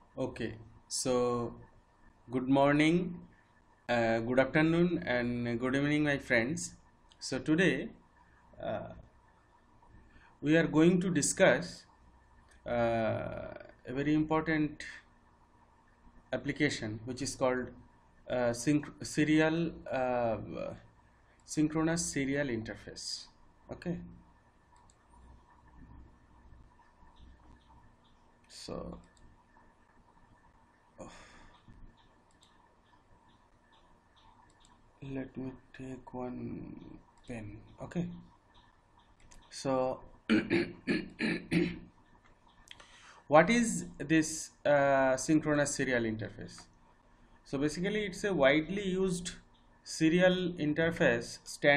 Okay, so good morning, good afternoon, and good evening, my friends. So today uh, we are going to discuss a very important application which is called synchronous serial interface. Okay, so let me take one pen. Okay, so what is this synchronous serial interface? So basically, it's a widely used serial interface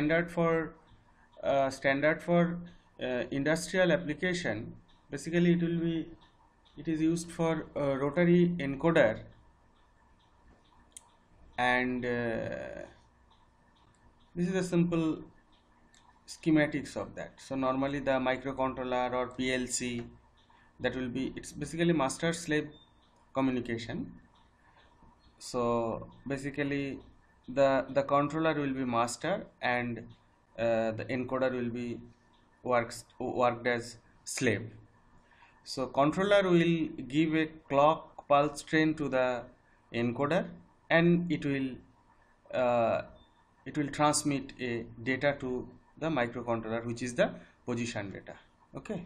industrial application. Basically, it is used for rotary encoder and this is a simple schematics of that. So normally the microcontroller or PLC, that will be, it's basically master slave communication. So basically the controller will be master and the encoder will be worked as slave. So controller will give a clock pulse train to the encoder, and uh, it will transmit a data to the microcontroller, which is the position data. Okay,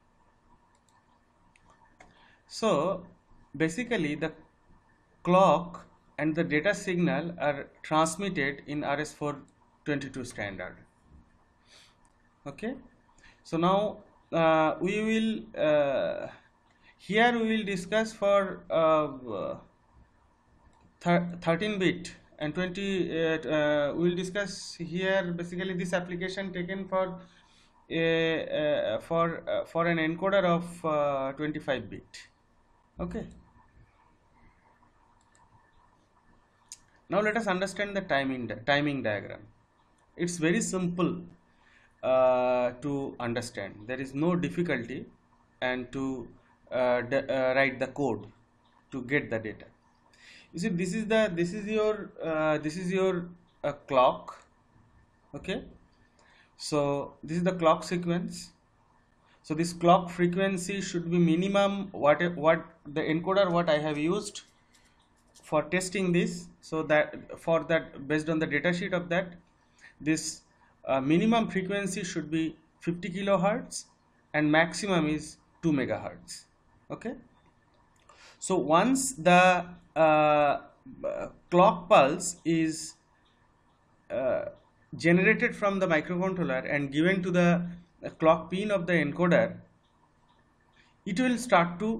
so basically the clock and the data signal are transmitted in RS422 standard. Okay, so now we will here we will discuss for 13 bit and 20 we will discuss here basically this application taken for an encoder of 25 bit. Okay, now let us understand the timing diagram. It's very simple to understand. There is no difficulty and to write the code to get the data. You see, this is your clock. Okay, so this is the clock sequence. So this clock frequency should be minimum what the encoder what I have used for testing this. So that for that, based on the data sheet of that, this minimum frequency should be 50 kilohertz and maximum is 2 megahertz. Okay, so once the clock pulse is uh, generated from the microcontroller and given to the clock pin of the encoder, it will start to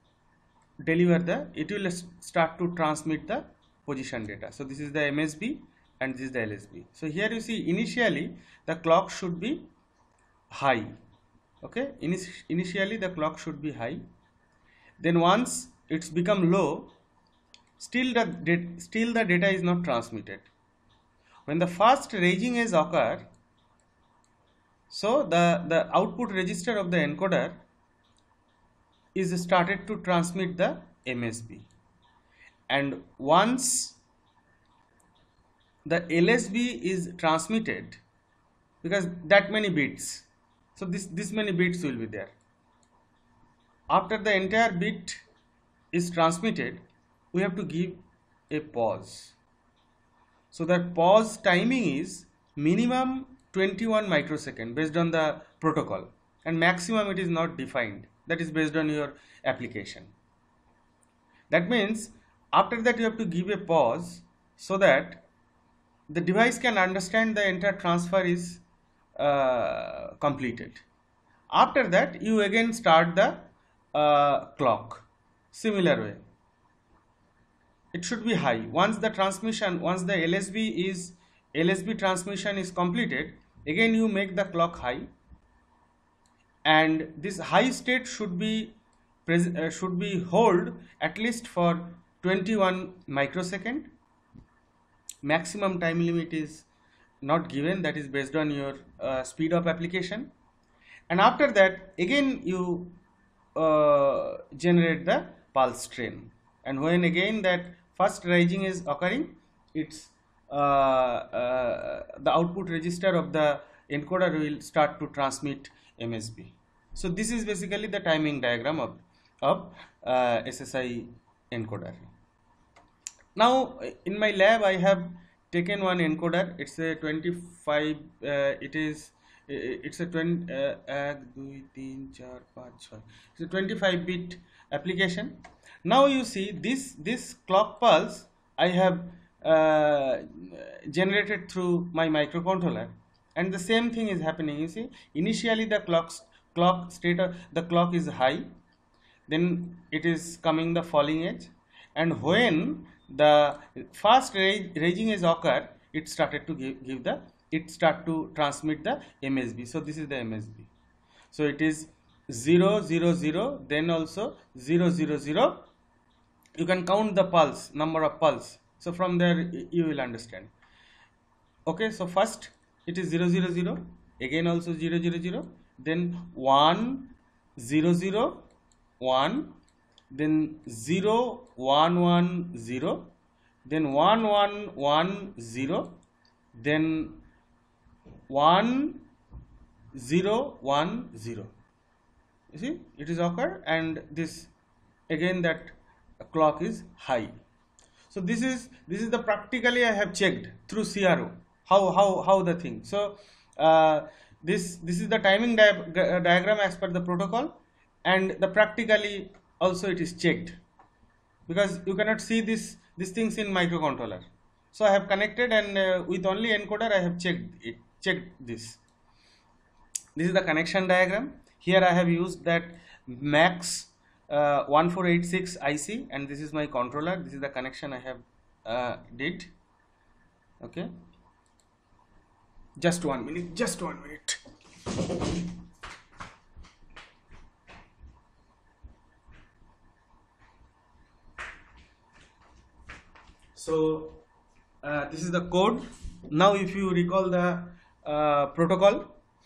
it will start to transmit the position data. So this is the MSB and this is the LSB. So here you see initially the clock should be high. Okay, initially the clock should be high, then once it's become low, still the data is not transmitted. When the first raising is occur, so the output register of the encoder is started to transmit the MSB, and once the LSB is transmitted, because that many bits, so this many bits will be there. After the entire bit is transmitted, we have to give a pause. So that pause timing is minimum 21 microsecond based on the protocol, and maximum it is not defined, that is based on your application. That means after that you have to give a pause so that the device can understand the entire transfer is completed. After that you again start the clock. Similar way, it should be high. Once the LSB transmission is completed, again you make the clock high, and this high state should be hold at least for 21 microsecond. Maximum time limit is not given, that is based on your speed of application. And after that again you generate the pulse train, and when again that first rising is occurring, it's the output register of the encoder will start to transmit MSB. So this is basically the timing diagram of SSI encoder. Now in my lab I have taken one encoder. It's a 25. It's a 20. 1, 2, 3, 4, 5, 6. It's a 25 bit application. Now you see this clock pulse I have generated through my microcontroller, and the same thing is happening. You see, initially the clock state of the clock is high, then it is coming the falling edge, and when the fast raging is occur, it started to it start to transmit the MSB. So this is the MSB. So it is 0 0 0, then also 0 0 0. You can count the pulse, number of pulse. So from there you will understand. Okay, so first it is 0 0 0, again also 0 0 0, then 1 0 0 1, then 0 1 1 0, then 1 1 1 0, then 1 0 1 0. You see, it is occur, and this again that clock is high. So this is the practically I have checked through CRO how the thing. So this is the timing diagram as per the protocol, and the practically also it is checked, because you cannot see these things in microcontroller. So I have connected, and with only encoder I have checked this. This is the connection diagram. Here I have used that MAX 1486 IC, and this is my controller. This is the connection I have did. Okay, just 1 minute, just 1 minute. So this is the code. Now if you recall the protocol,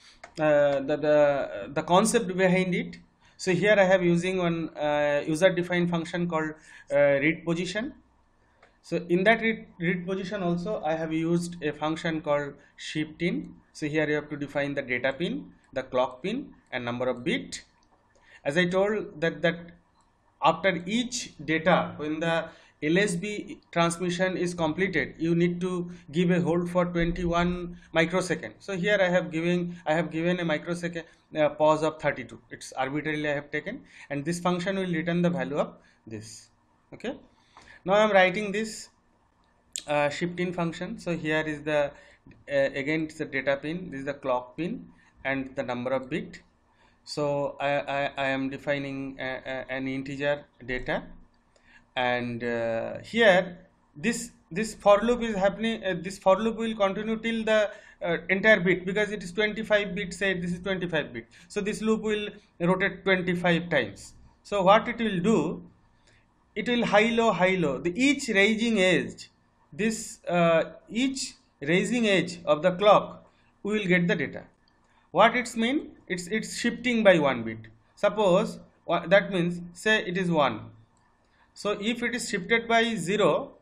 the concept behind it. So here I have using one user defined function called read position. So in that read position also I have used a function called shift in. So here you have to define the data pin, the clock pin, and number of bit. As I told that after each data, when the LSB transmission is completed, you need to give a hold for 21 microseconds. So here I have given a microsecond pause of 32. It's arbitrarily I have taken, and this function will return the value of this. Okay. Now I am writing this shift in function. So here is the again it's the data pin. This is the clock pin and the number of bit. So I am defining an integer data. And here this for loop is happening. This for loop will continue till the entire bit, because it is 25 bit. Say this is 25 bit, so this loop will rotate 25 times. So what it will do, it will high low the each raising edge, this each raising edge of the clock we will get the data. What it's mean, it's shifting by 1 bit. Suppose that means say it is 1. So if it is shifted by 0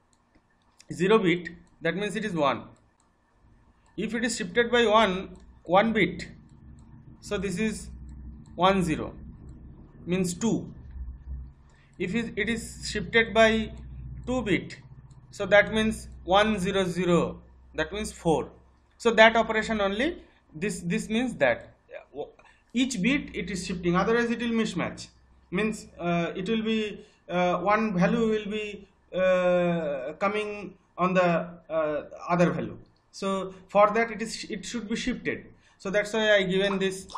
bit, that means it is 1. If it is shifted by 1 bit, so this is 1 0, means 2. If it is shifted by 2 bit, so that means 1 0 0, that means 4. So that operation only, this means that each bit it is shifting, otherwise it will mismatch, means it will be one value will be coming on the other value. So for that it should be shifted. So that's why I given this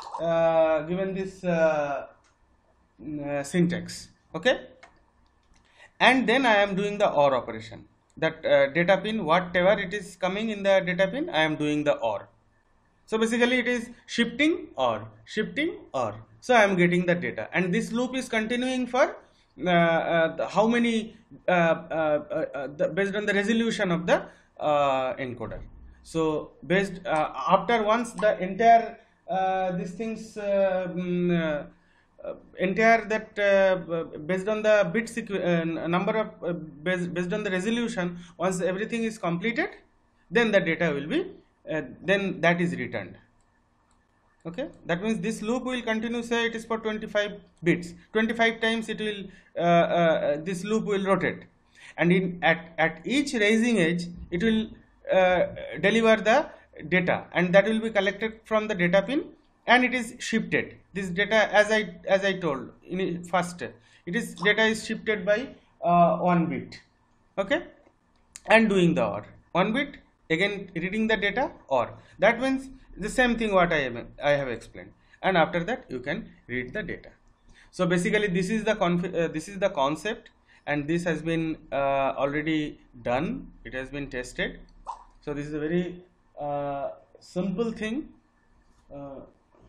syntax. Okay, and then I am doing the OR operation. That data pin, whatever it is coming in the data pin, I am doing the OR. So basically it is shifting OR. So I am getting the data, and this loop is continuing for how many based on the resolution of the encoder. So based after once the entire these things entire that based on the bit number of based on the resolution. Once everything is completed, then the data will be then that is returned. Okay, that means this loop will continue, say it is for 25 bits, 25 times it will this loop will rotate, and in at each raising edge it will uh, deliver the data, and that will be collected from the data pin, and it is shifted. This data, as I told in first, it is data is shifted by 1 bit. Okay, and doing the OR. 1 bit, again reading the data, OR. That means the same thing what I have explained, and after that you can read the data. So basically this is the this is the concept, and this has been already done. It has been tested. So this is a very simple thing. Uh,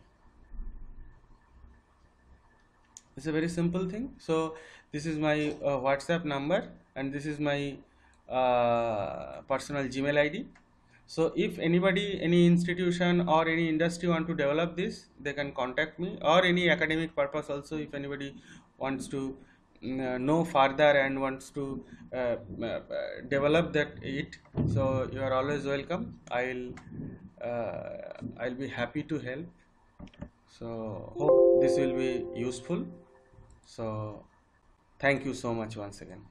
it's a very simple thing. So this is my WhatsApp number, and this is my personal Gmail ID. So if anybody, any institution or any industry want to develop this, they can contact me, or any academic purpose also, if anybody wants to know further and wants to develop that it. So you are always welcome. I'll be happy to help. So hope this will be useful. So thank you so much once again.